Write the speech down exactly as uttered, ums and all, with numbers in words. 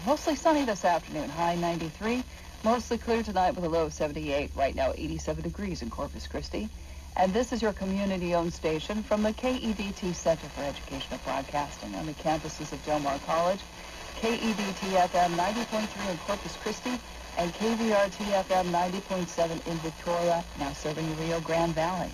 Mostly sunny this afternoon, high ninety-three. Mostly clear tonight with a low of seventy-eight. Right now, eighty-seven degrees in Corpus Christi. And this is your community-owned station from the K E D T Center for Educational Broadcasting on the campuses of Del Mar College, K E D T F M ninety point three in Corpus Christi, and K V R T F M ninety point seven in Victoria, now serving the Rio Grande Valley.